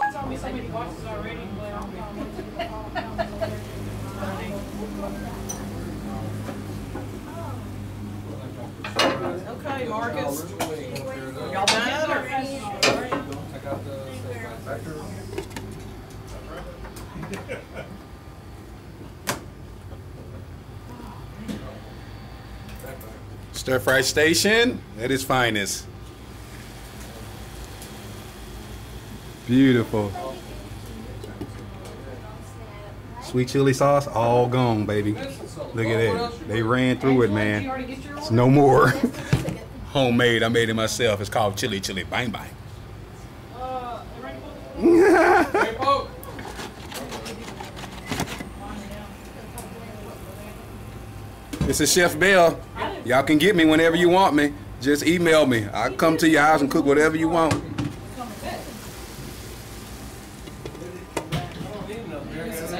God told me so many voices already, but I'm okay, Marcus. Y'all done or? Stir Fry Station at its finest. Beautiful. Sweet chili sauce, all gone, baby. Look at that. They ran through it, man. It's no more. Homemade. I made it myself. It's called Chili Chili Bang Bang. This is Chef Bell. Y'all can get me whenever you want me. Just email me. I'll come to your house and cook whatever you want.